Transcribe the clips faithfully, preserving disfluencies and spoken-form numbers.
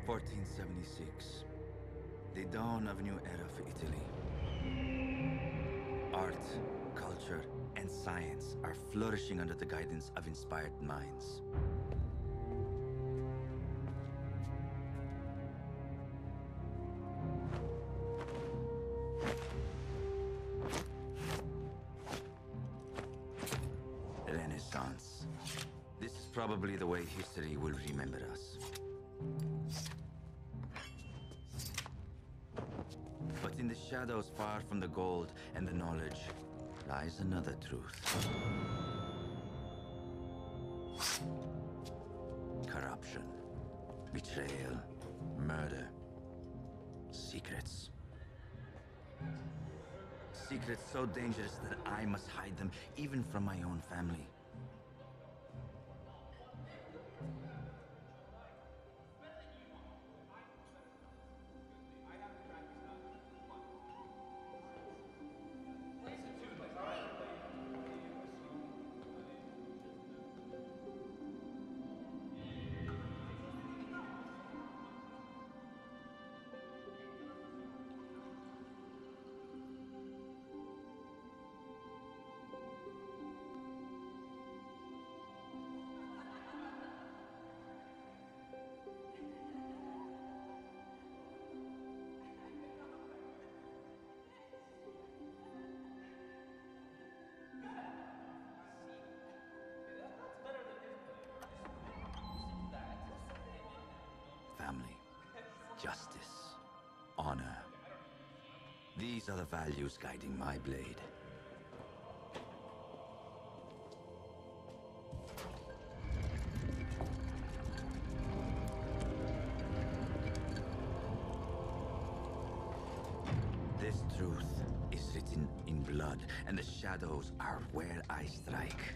fourteen seventy-six. The dawn of a new era for Italy. Art, culture, and science are flourishing under the guidance of inspired minds. Renaissance. This is probably the way history will remember us. But in the shadows far from the gold and the knowledge lies another truth. Corruption, betrayal, murder, secrets. Secrets so dangerous that I must hide them even from my own family. Family, justice, honor. These are the values guiding my blade. This truth is written in blood, and the shadows are where I strike.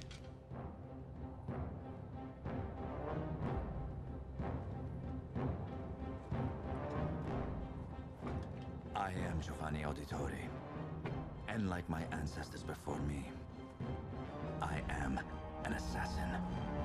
I am Giovanni Auditore, and like my ancestors before me, I am an assassin.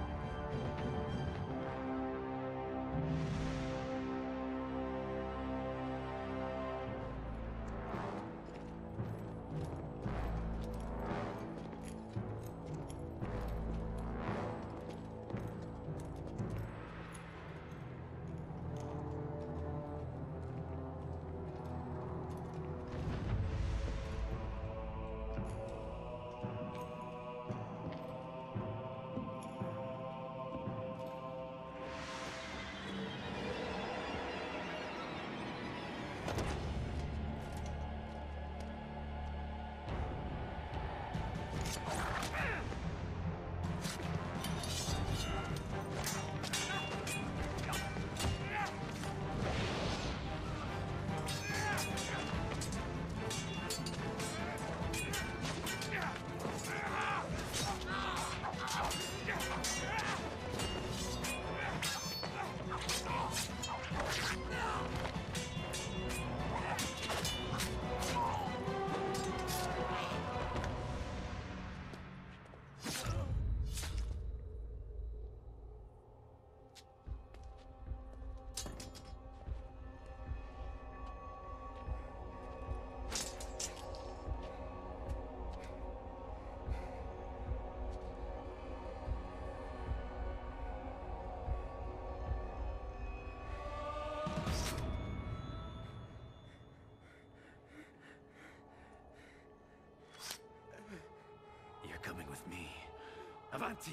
You're coming with me. Avanti!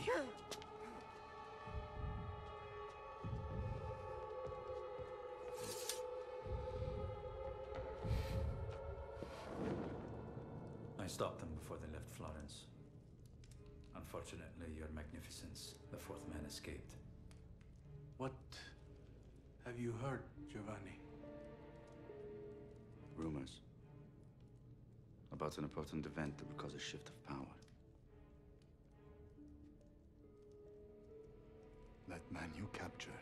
I stopped them before they left Florence. Unfortunately, Your Magnificence, the fourth man, escaped. What have you heard, Giovanni? Rumors about an important event that would cause a shift of power. That man you captured,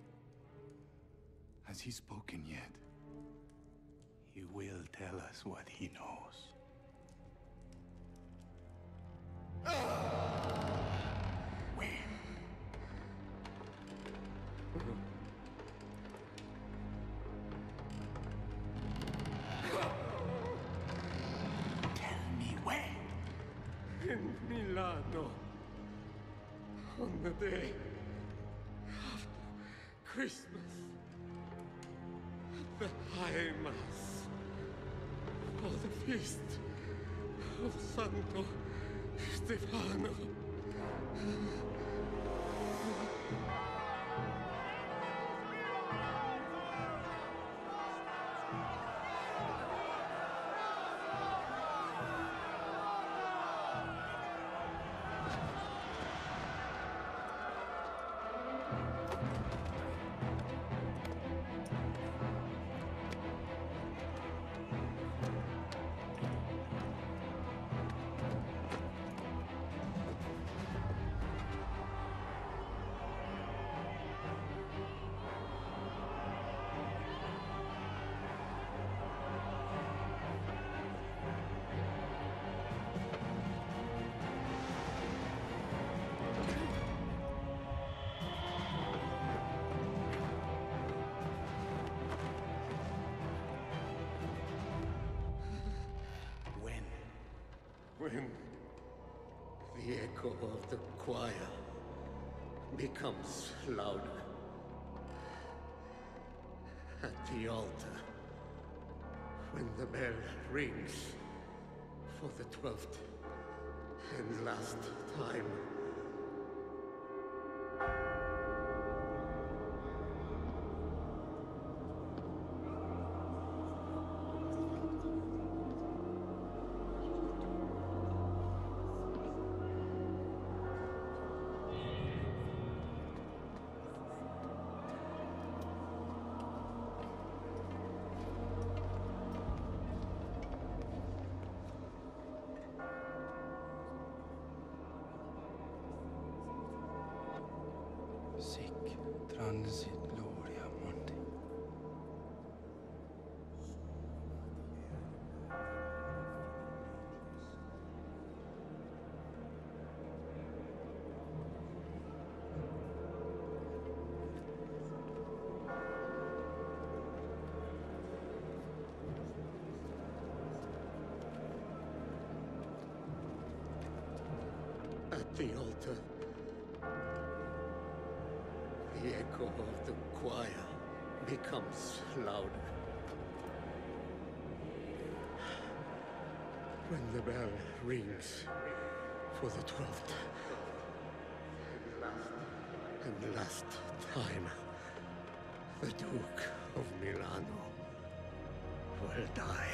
has he spoken yet? He will tell us what he knows. Win. in Milano on the day after Christmas at the High Mass for the feast of Santo Stefano. When the echo of the choir becomes louder at the altar, when the bell rings for the twelfth and last time. Sic transit gloria mundi. At the altar, the echo of the choir becomes louder. When the bell rings for the twelfth and last time, the Duke of Milano will die.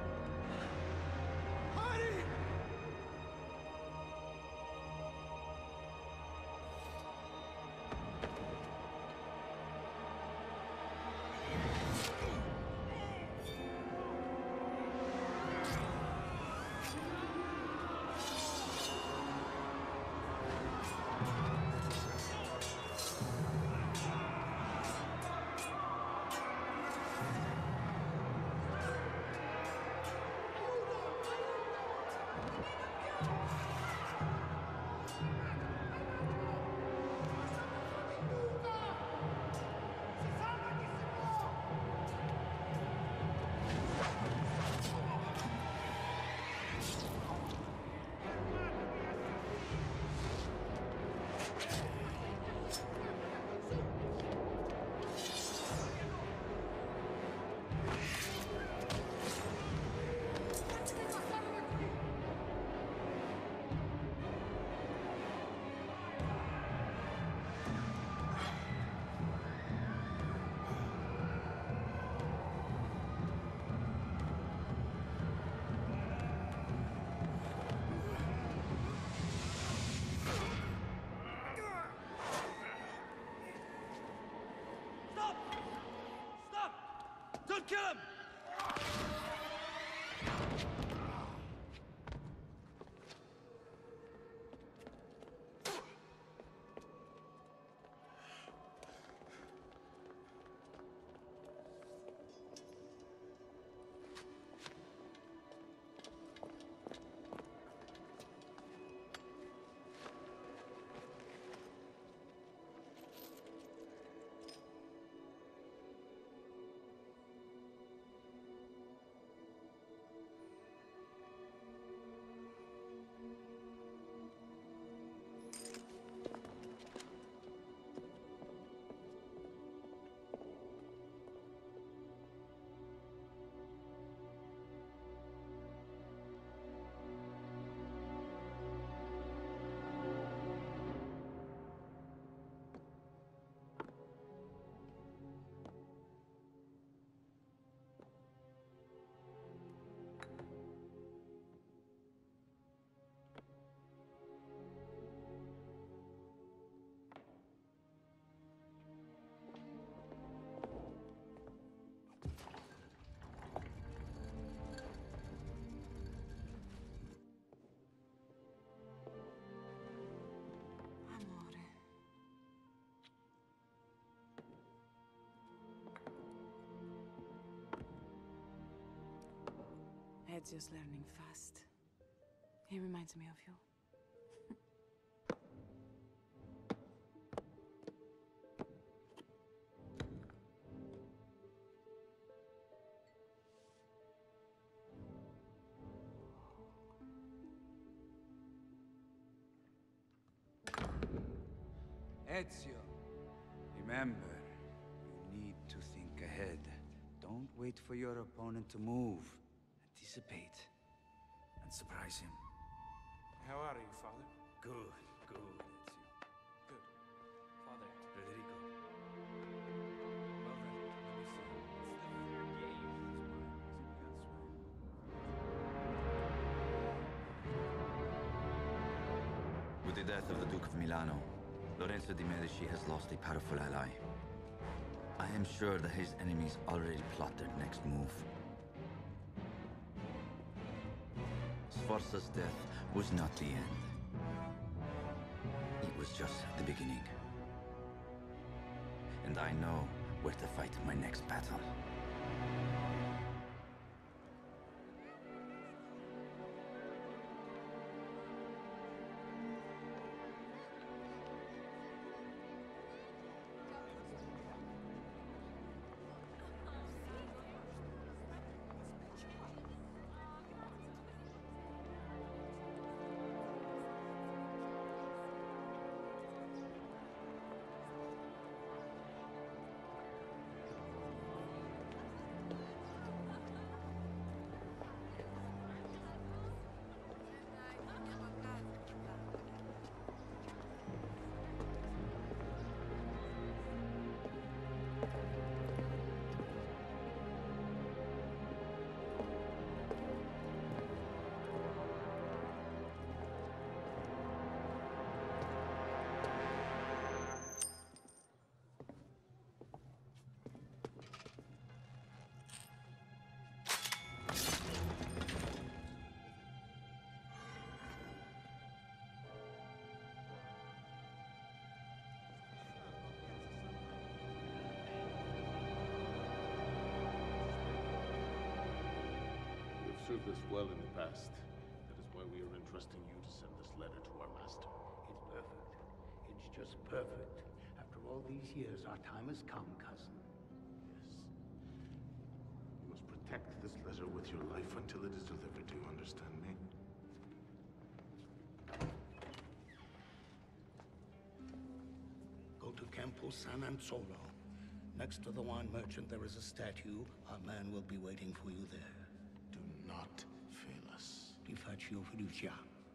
Don't kill him! Ezio's learning fast. He reminds me of you. Ezio, remember, you need to think ahead. Don't wait for your opponent to move. Anticipate. And surprise him. How are you, Father? Good, good, Ezio. Good. Father. Federico. Well then, let me see. With the death of the Duke of Milano, Lorenzo de' Medici has lost a powerful ally. I am sure that his enemies already plot their next move. Sforza's death was not the end. It was just the beginning. And I know where to fight my next battle. Served us well in the past. That is why we are entrusting you to send this letter to our master. It's perfect. It's just perfect. After all these years, our time has come, cousin. Yes. You must protect this letter with your life until it is delivered. Do you understand me? Go to Campo San Anzolo. Next to the wine merchant, there is a statue. Our man will be waiting for you there. Do not fail us. Ti faccio fiducia.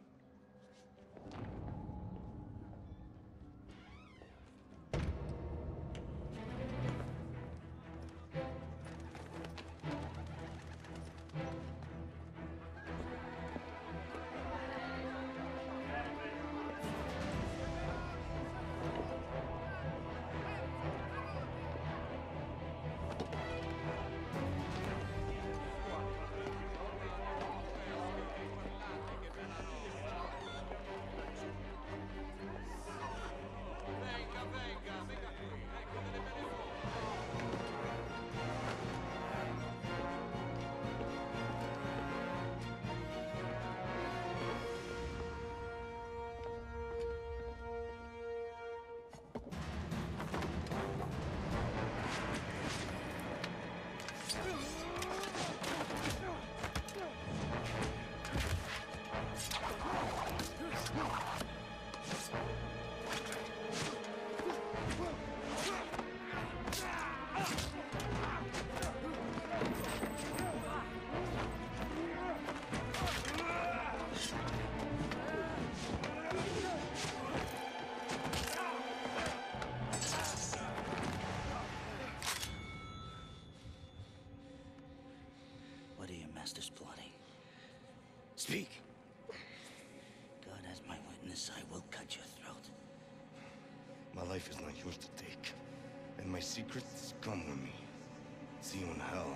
Speak. God as my witness, I will cut your throat. My life is not yours to take. And my secrets come with me. See you in hell.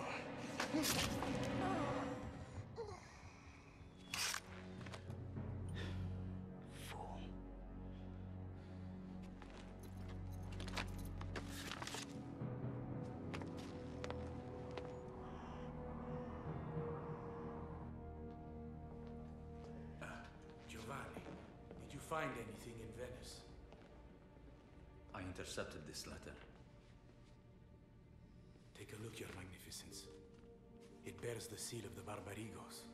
Fool. find anything in Venice? I intercepted this letter. Take a look, Your Magnificence. It bears the seal of the Barbarigos.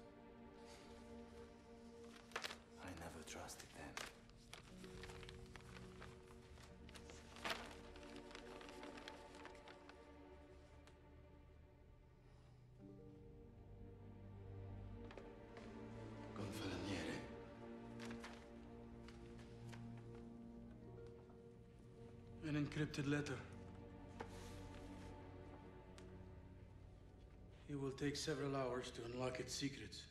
I never trusted them. Gonfaloniere. An encrypted letter. It will take several hours to unlock its secrets.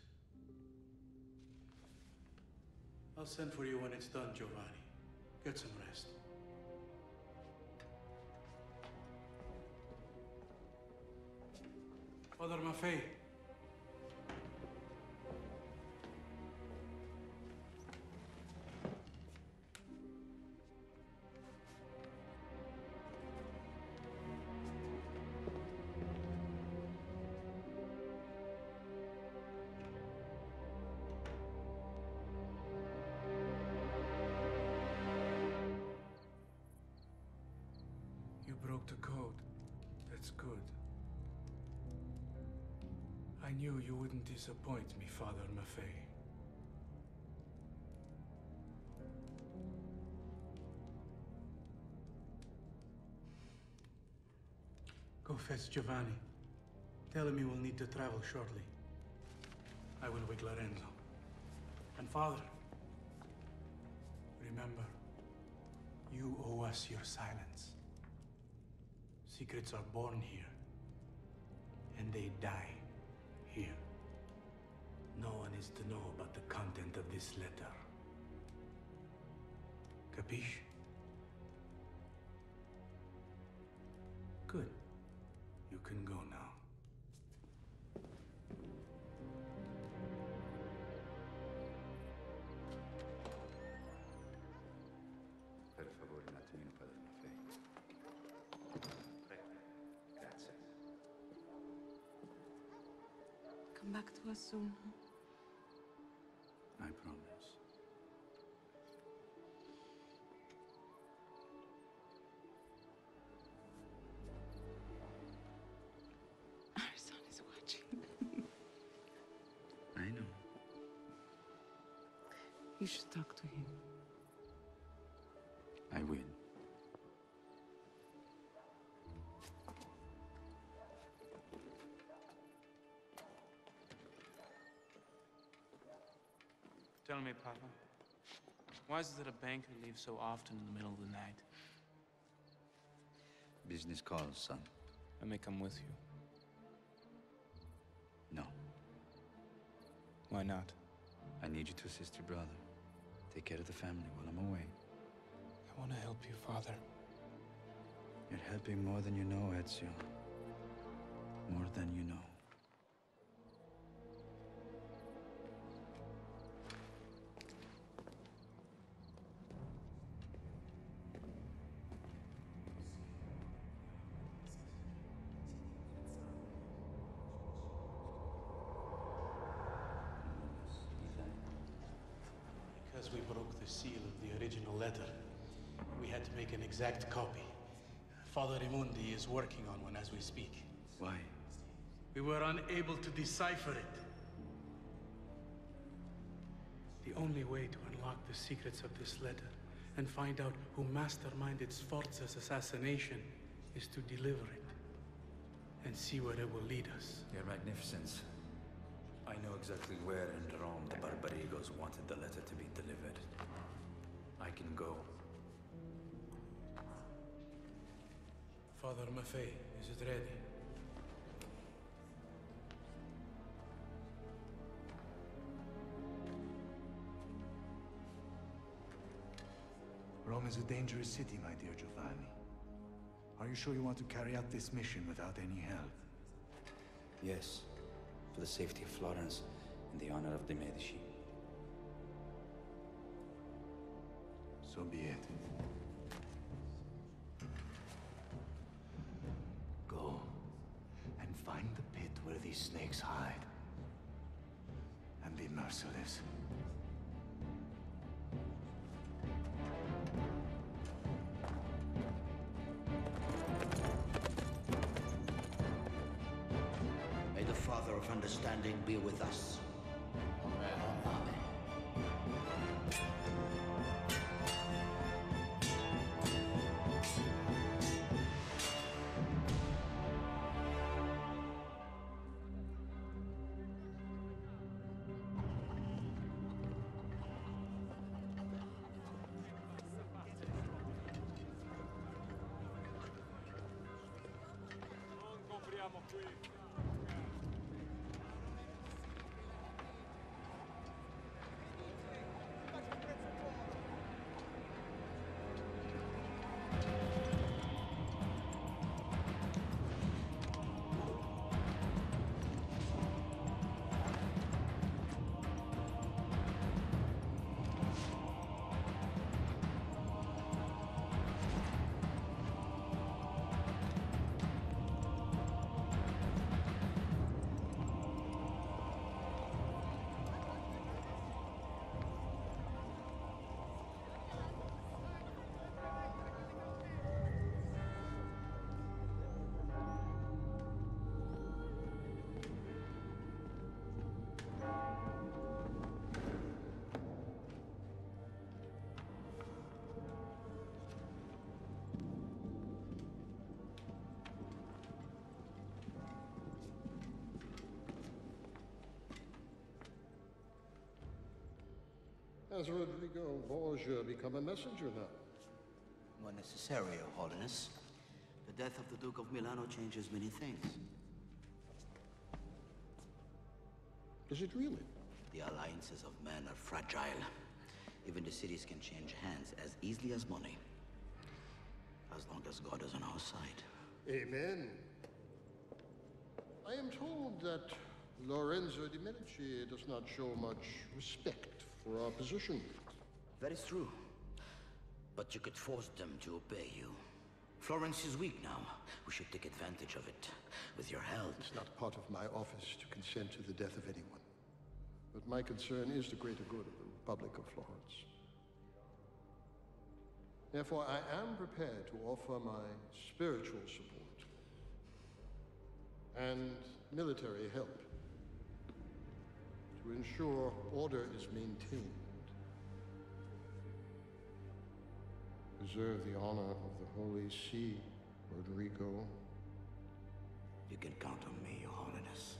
I'll send for you when it's done, Giovanni. Get some rest. Father Maffei. You broke the code. That's good. I knew you wouldn't disappoint me, Father Maffei. Go fetch Giovanni. Tell him he will need to travel shortly. I will wake Lorenzo. And Father, remember, you owe us your silence. Secrets are born here, and they die here. No one is to know about the content of this letter. Capiche? Good. You can go now. Per favore, un attimino, Padre Maffei. Prego. Grazie. Come back to us soon. I promise. Our son is watching. I know. You should talk to him. I will. Tell me, Papa, why is it that a banker leaves so often in the middle of the night? Business calls, son. I may come with you. No. Why not? I need you to assist your brother. Take care of the family while I'm away. I want to help you, Father. You're helping more than you know, Ezio. More than you know. Because we broke the seal of the original letter, we had to make an exact copy. Father Raimundi is working on one as we speak. Why? We were unable to decipher it. The only way to unlock the secrets of this letter and find out who masterminded Sforza's assassination is to deliver it and see where it will lead us. Your Magnificence, I know exactly where in Rome the Barbarigos wanted the letter to be delivered. I can go. Father Maffei, is it ready? Rome is a dangerous city, my dear Giovanni. Are you sure you want to carry out this mission without any help? Yes, for the safety of Florence and the honor of the Medici. So be it. Go and find the pit where these snakes hide. And be merciless. of understanding be with us. Amen. Has Rodrigo Borgia become a messenger now? Not necessary, Your Holiness. The death of the Duke of Milano changes many things. Is it really? The alliances of men are fragile. Even the cities can change hands as easily as money. As long as God is on our side. Amen. I am told that Lorenzo de' Medici does not show much respect for our position. That is true. But you could force them to obey you. Florence is weak now. We should take advantage of it. With your help. It's not part of my office to consent to the death of anyone. But my concern is the greater good of the Republic of Florence. Therefore, I am prepared to offer my spiritual support and military help to ensure order is maintained. Preserve the honor of the Holy See, Rodrigo. You can count on me, Your Holiness.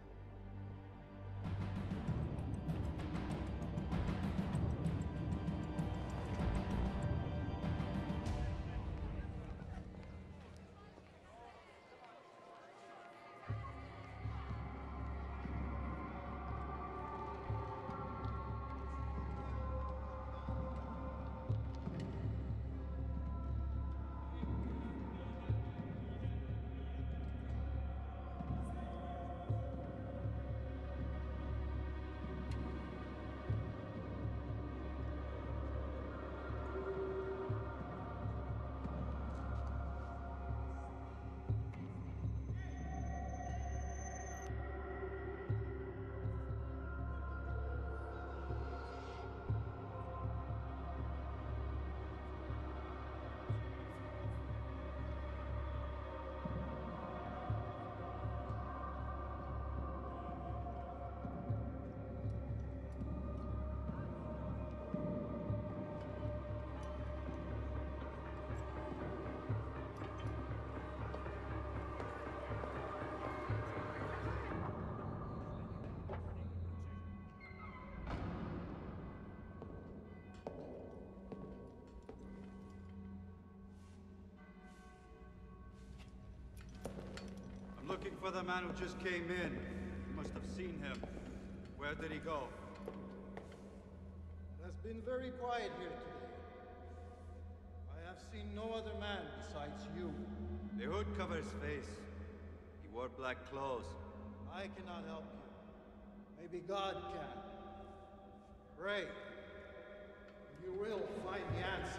I'm looking for the man who just came in. You must have seen him. Where did he go? It has been very quiet here today. I have seen no other man besides you. The hood covers his face. He wore black clothes. I cannot help you. Maybe God can. Pray. You will find the answer.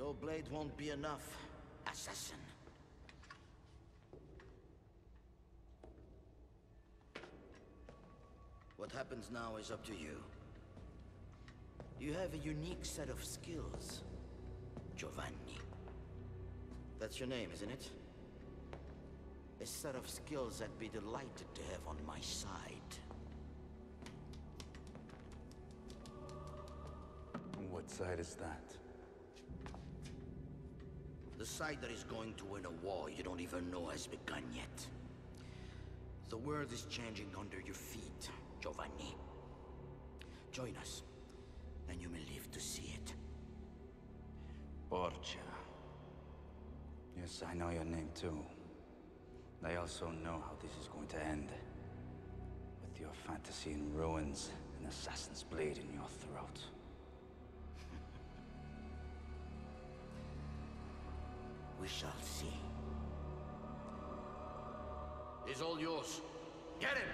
Your blade won't be enough, assassin. What happens now is up to you. You have a unique set of skills, Giovanni. That's your name, isn't it? A set of skills I'd be delighted to have on my side. What side is that? The side that is going to win a war you don't even know has begun yet. The world is changing under your feet, Giovanni. Join us, and you may live to see it. Borgia. Yes, I know your name too. I also know how this is going to end. With your fantasy in ruins, an assassin's blade in your throat. We shall see. He's all yours. Get him!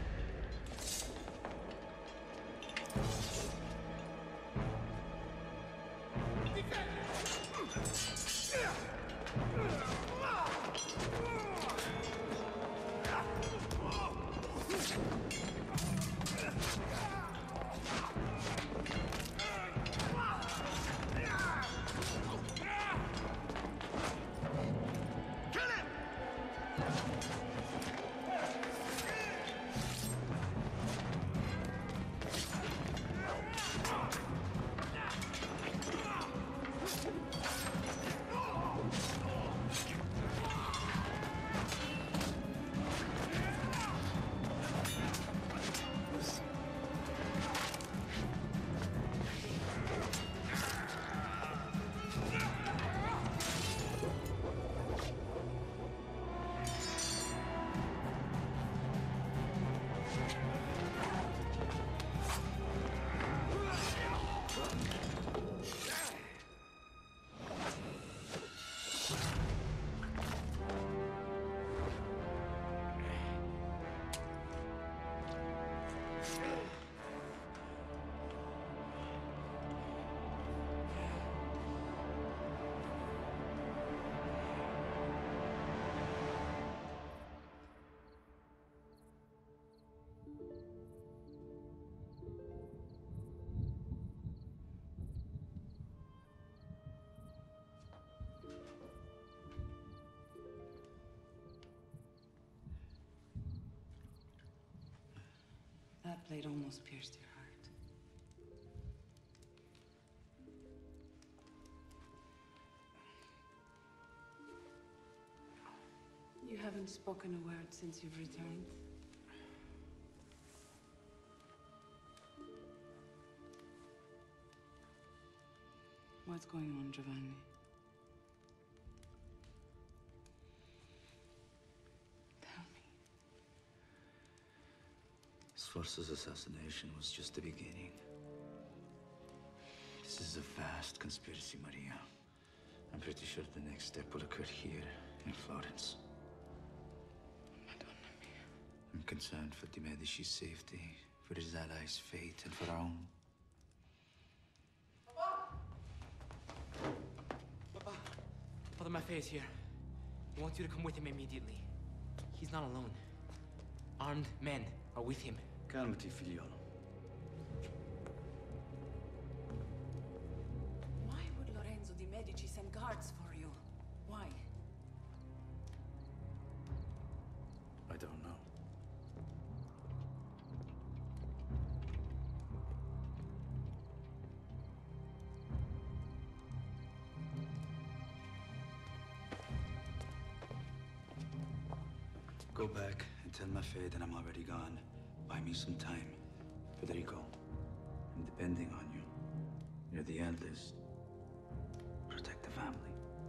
That blade almost pierced your heart. You haven't spoken a word since you've returned. What's going on, Giovanni? Sforza's assassination was just the beginning. This is a vast conspiracy, Maria. I'm pretty sure the next step will occur here, in Florence. Madonna mia. I'm concerned for de Medici's safety, for his allies' fate, and for our own. Papa! Father Maffei is here. He wants you to come with him immediately. He's not alone. Armed men are with him. Calmati, figliolo. Why would Lorenzo de Medici send guards for you? Why? I don't know. Go back and tell Maffei that I'm already gone. Buy me some time, Federico. I'm depending on you. You're the eldest. Protect the family.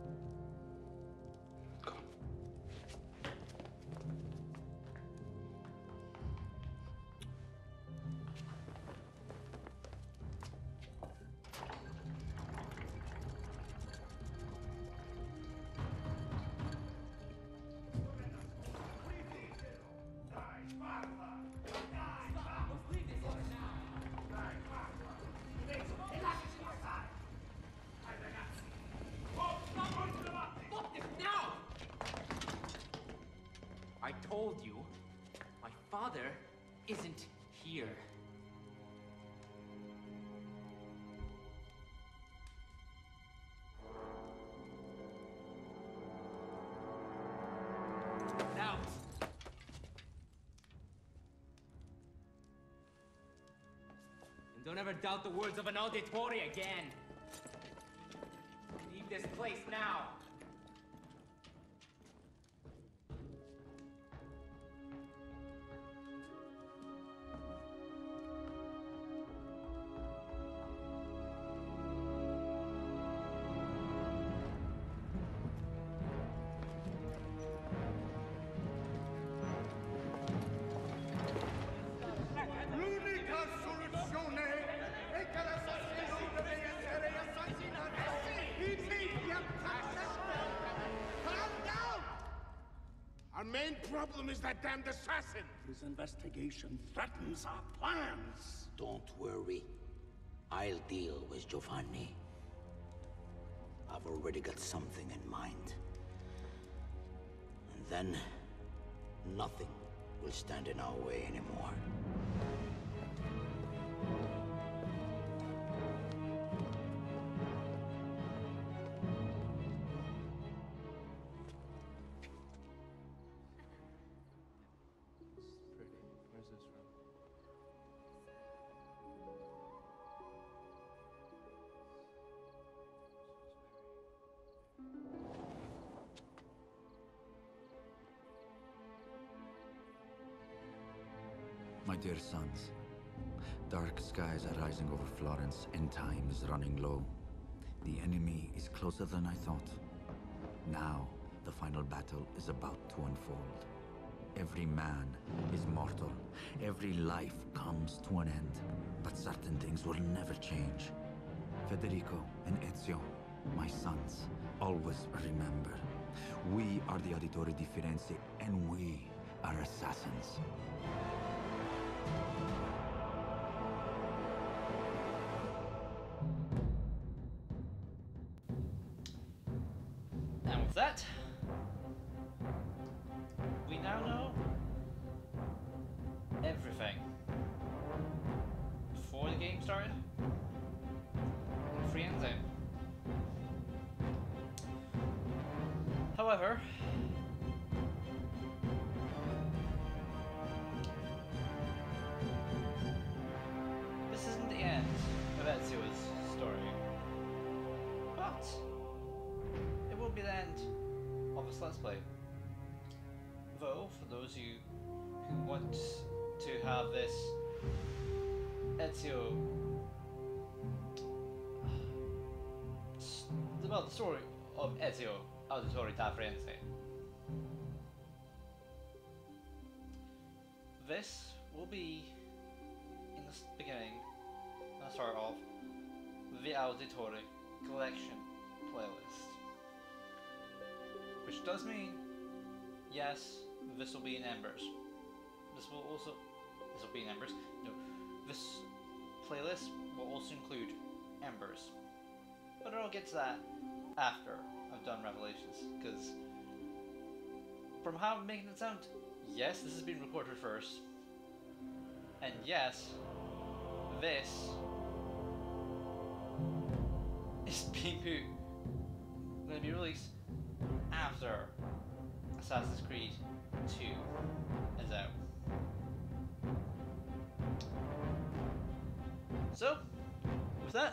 Go. I told you, my father isn't here. Now. And don't ever doubt the words of an auditory again. Leave this place now. L'unica soluzione è che l'assassino deve essere assassinato immediatamente. Calm down! Our main problem is that damned assassin. His investigation threatens our plans. Don't worry. I'll deal with Giovanni. I've already got something in mind. And then, nothing will stand in our way anymore. My dear sons, dark skies are rising over Florence and time is running low. The enemy is closer than I thought. Now, the final battle is about to unfold. Every man is mortal. Every life comes to an end. But certain things will never change. Federico and Ezio, my sons, always remember. We are the Auditore di Firenze, and we are assassins. And with that, we now know everything. Before the game started, in Firenze. However, this isn't the end of Ezio's story, but it will be the end of this Let's Play. Though, for those of you who want to have this Ezio, well, the story of Ezio Auditore da Firenze, this will be in the beginning, the start of the Auditore collection playlist, which does mean, yes, this will be in Embers. This will also, this will be in Embers. No, this playlist will also include Embers, but I'll get to that after I've done Revelations, because from how I'm making it sound, yes, this has been recorded first, and yes, this is being put, going to be released after Assassin's Creed two is out. So, with that,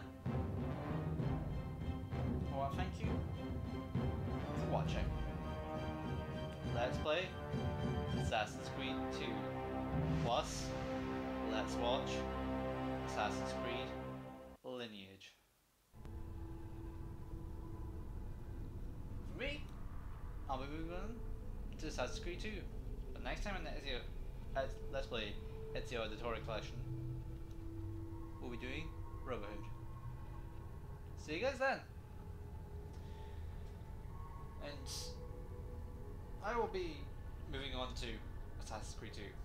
I want to thank you for watching. Let's play Assassin's Creed two. Plus, let's watch Assassin's Creed Lineage. For me, I'll be moving on to Assassin's Creed two. But next time on the Ezio, Let's Play Ezio Auditore Collection, we'll be doing Brotherhood. See you guys then! And I will be moving on to Assassin's Creed two.